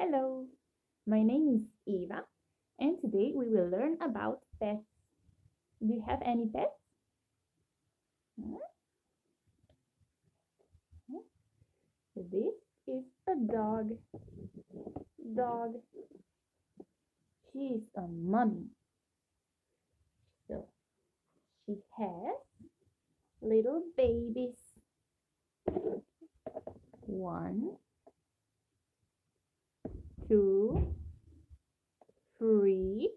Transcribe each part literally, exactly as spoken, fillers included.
Hello, my name is Eva, and today we will learn about pets. Do you have any pets? Hmm? Hmm? This is a dog. Dog. She is a mommy. So she has little babies. One, two, three,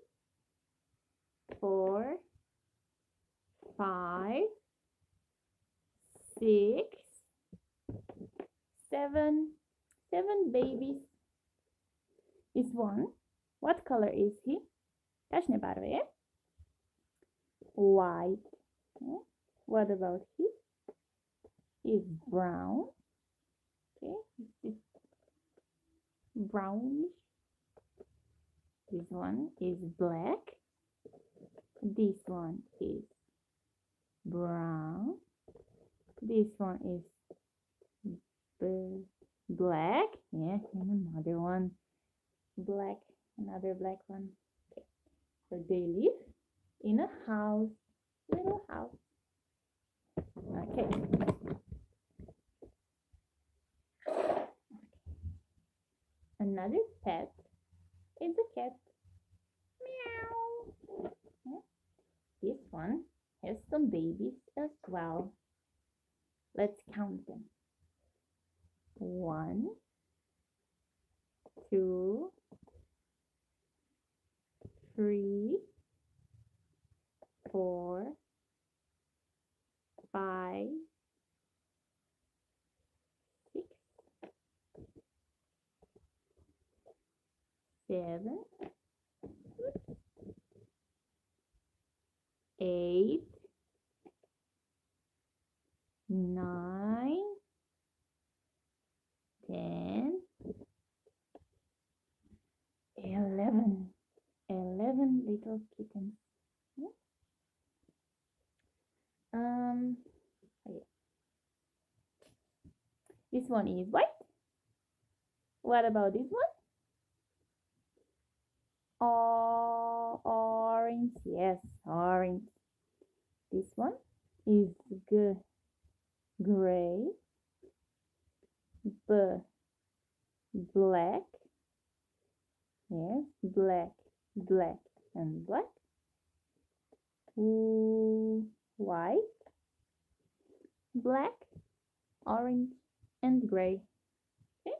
four, five, six, seven, seven babies. This one, what color is he? Tačne barve je? White. Okay. What about he? He's brown. Okay, this brownish. This one is black. This one is brown. This one is black. Yeah, and another one black. Another black one. Okay. So they live in a house, little house. Okay. Another pet is a cat. Meow. Yeah. This one has some babies as well. Let's count them. One, two, three, four, five, six, seven, eight, nine, ten, eleven. Eleven little kittens. Um, this one is white. What about this one? Oh, orange. Yes, orange. This one is good. Gray. B. Black. Yes, black, black, and black. Ooh, white, black, orange, and gray. Okay.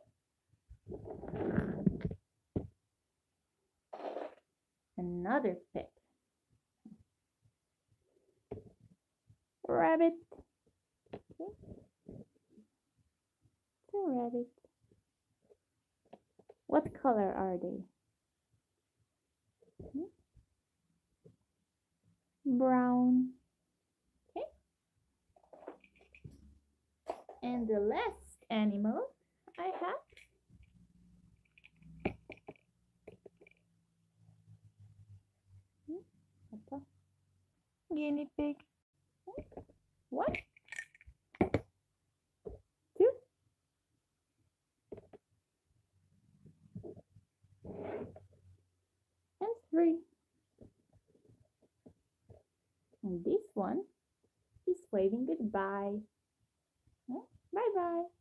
Another pet. Rabbit. Okay. It's a rabbit. What color are they? Hmm? Brown. Okay. And the last animal I have hmm? Guinea pig. One, two, and three. And this one is waving goodbye. Bye bye.